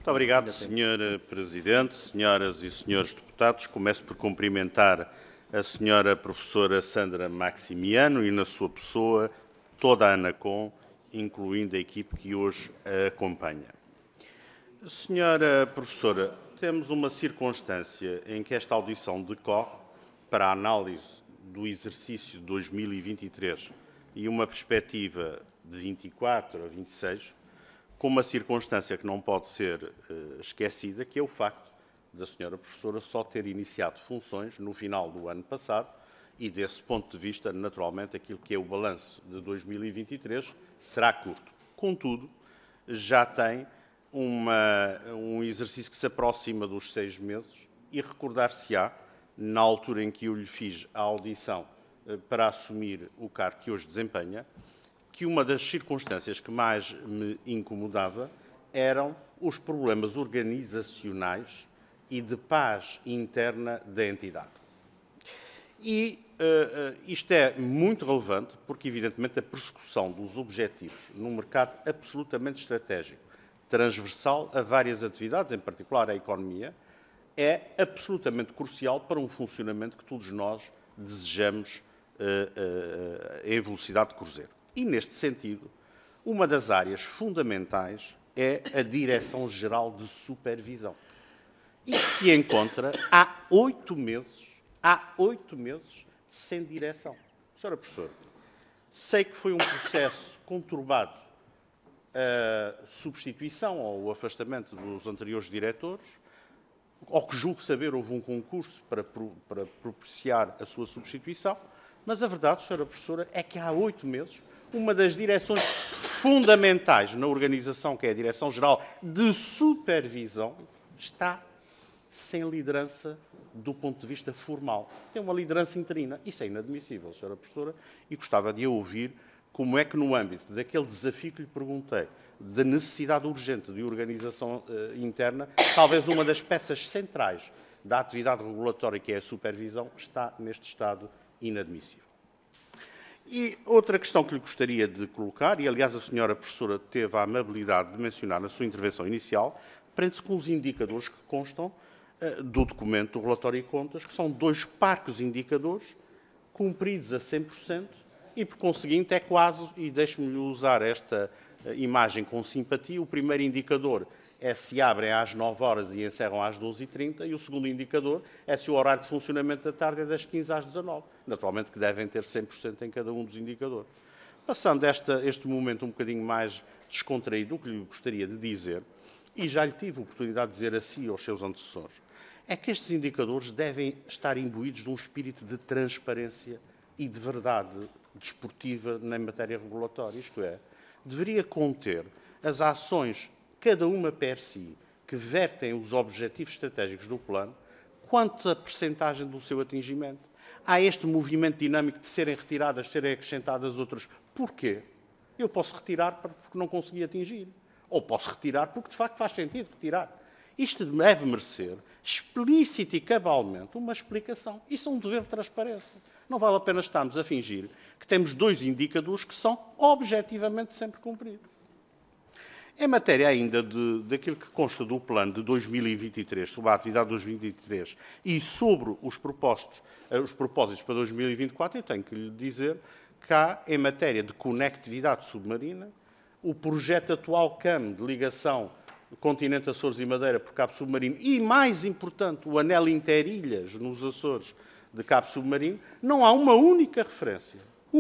Muito obrigado, Sr. Presidente, senhoras e senhores deputados. Começo por cumprimentar a Sra. Professora Sandra Maximiano e, na sua pessoa, toda a ANACOM, incluindo a equipe que hoje a acompanha. Senhora Professora, temos uma circunstância em que esta audição decorre para a análise do exercício de 2023 e uma perspectiva de 24 a 26, com uma circunstância que não pode ser esquecida, que é o facto da Sra. Professora só ter iniciado funções no final do ano passado e, desse ponto de vista, naturalmente, aquilo que é o balanço de 2023 será curto. Contudo, já tem um exercício que se aproxima dos 6 meses e recordar-se-á, na altura em que eu lhe fiz a audição para assumir o cargo que hoje desempenha, que uma das circunstâncias que mais me incomodava eram os problemas organizacionais e de paz interna da entidade. E isto é muito relevante porque, evidentemente, a persecução dos objetivos num mercado absolutamente estratégico, transversal a várias atividades, em particular a economia, é absolutamente crucial para um funcionamento que todos nós desejamos em velocidade de cruzeiro. E, neste sentido, uma das áreas fundamentais é a Direção-Geral de Supervisão. E que se encontra há 8 meses sem direção. Senhora Professora, sei que foi um processo conturbado a substituição ou o afastamento dos anteriores diretores, ao que julgo saber houve um concurso para propiciar a sua substituição, mas a verdade, Senhora Professora, é que há 8 meses uma das direções fundamentais na organização, que é a Direção-Geral de Supervisão, está sem liderança do ponto de vista formal. Tem uma liderança interina. Isso é inadmissível, Sra. Professora, e gostava de a ouvir como é que, no âmbito daquele desafio que lhe perguntei, da necessidade urgente de organização interna, talvez uma das peças centrais da atividade regulatória, que é a supervisão, está neste estado inadmissível. E outra questão que lhe gostaria de colocar, e aliás a Sra. Professora teve a amabilidade de mencionar na sua intervenção inicial, prende-se com os indicadores que constam do documento do relatório de contas, que são 2 parcos indicadores cumpridos a 100% e, por conseguinte, é quase, e deixe-me usar esta imagem com simpatia, o primeiro indicador é se abrem às 9 horas e encerram às 12h30 e o segundo indicador é se o horário de funcionamento da tarde é das 15 às 19. Naturalmente que devem ter 100% em cada um dos indicadores. Passando este momento um bocadinho mais descontraído, o que lhe gostaria de dizer, e já lhe tive a oportunidade de dizer a si e aos seus antecessores, é que estes indicadores devem estar imbuídos de um espírito de transparência e de verdade desportiva na matéria regulatória, isto é, deveria conter as ações, cada uma per si, que vertem os objetivos estratégicos do plano, quanto a percentagem do seu atingimento. Há este movimento dinâmico de serem retiradas, serem acrescentadas outras. Porquê? Eu posso retirar porque não consegui atingir. Ou posso retirar porque, de facto, faz sentido retirar. Isto deve merecer, explícita e cabalmente, uma explicação. Isso é um dever de transparência. Não vale a pena estarmos a fingir que temos 2 indicadores que são objetivamente sempre cumpridos. Em matéria ainda daquilo que consta do plano de 2023, sobre a atividade de 2023 e sobre os propósitos para 2024, eu tenho que lhe dizer que há, em matéria de conectividade submarina, o projeto atual CAM de ligação do continente Açores e Madeira por cabo submarino e, mais importante, o anel interilhas nos Açores de cabo submarino, não há uma única referência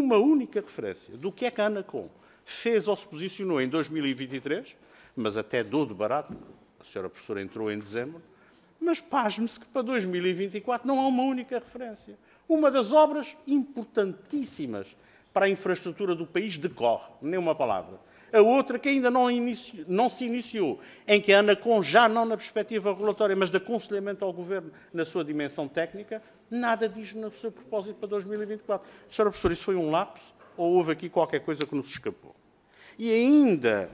do que é que a ANACOM fez ou se posicionou em 2023, mas até dou de barato, a Sra. Professora entrou em dezembro, mas pasme-se que para 2024 não há uma única referência. Uma das obras importantíssimas para a infraestrutura do país decorre, nem uma palavra. A outra que ainda não se iniciou, em que a ANACOM, já não na perspectiva regulatória, mas de aconselhamento ao Governo na sua dimensão técnica, nada diz no seu propósito para 2024. Sra. Professora, isso foi um lapso ou houve aqui qualquer coisa que nos escapou? E ainda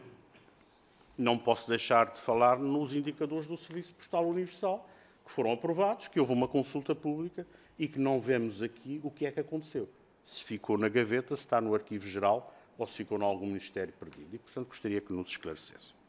não posso deixar de falar nos indicadores do Serviço Postal Universal, que foram aprovados, que houve uma consulta pública e que não vemos aqui o que é que aconteceu. Se ficou na gaveta, se está no Arquivo Geral ou se ficou em algum Ministério perdido. E, portanto, gostaria que nos esclarecesse.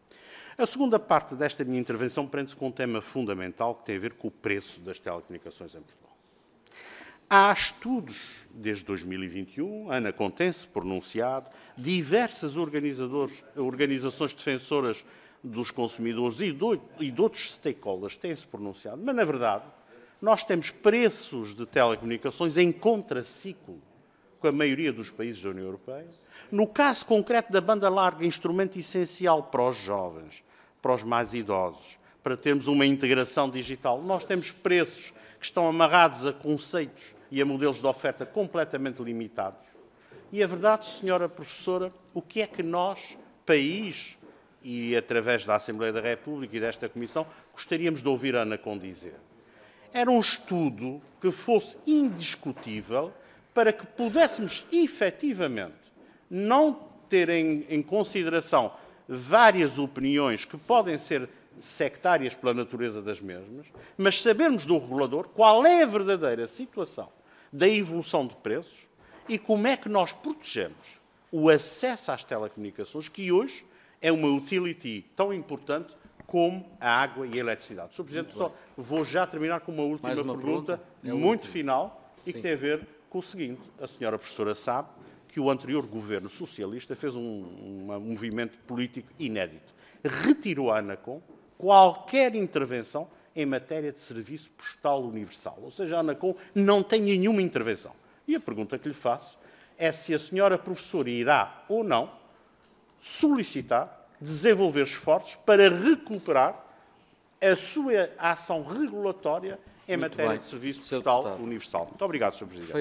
A segunda parte desta minha intervenção prende-se com um tema fundamental que tem a ver com o preço das telecomunicações em Portugal. Há estudos, desde 2021, a Anacom tem-se pronunciado, diversas organizações defensoras dos consumidores e de outros stakeholders têm-se pronunciado, mas, na verdade, nós temos preços de telecomunicações em contraciclo com a maioria dos países da União Europeia. No caso concreto da banda larga, instrumento essencial para os jovens, para os mais idosos, para termos uma integração digital, nós temos preços que estão amarrados a conceitos e a modelos de oferta completamente limitados. E a verdade, senhora professora, o que é que nós, país, e através da Assembleia da República e desta Comissão, gostaríamos de ouvir a Anacom dizer? Era um estudo que fosse indiscutível para que pudéssemos, efetivamente, não ter em consideração várias opiniões que podem ser sectárias pela natureza das mesmas, mas sabermos do regulador qual é a verdadeira situação da evolução de preços e como é que nós protegemos o acesso às telecomunicações, que hoje é uma utility tão importante como a água e a eletricidade. Sr. Presidente, só vou já terminar com uma última pergunta muito final e que tem a ver com o seguinte. A senhora professora sabe que o anterior governo socialista fez um movimento político inédito. Retirou à Anacom qualquer intervenção em matéria de serviço postal universal. Ou seja, a Anacom não tem nenhuma intervenção. E a pergunta que lhe faço é se a senhora professora irá ou não solicitar, desenvolver esforços para recuperar a sua ação regulatória em matéria de serviço postal universal. Muito obrigado, Sr. Presidente.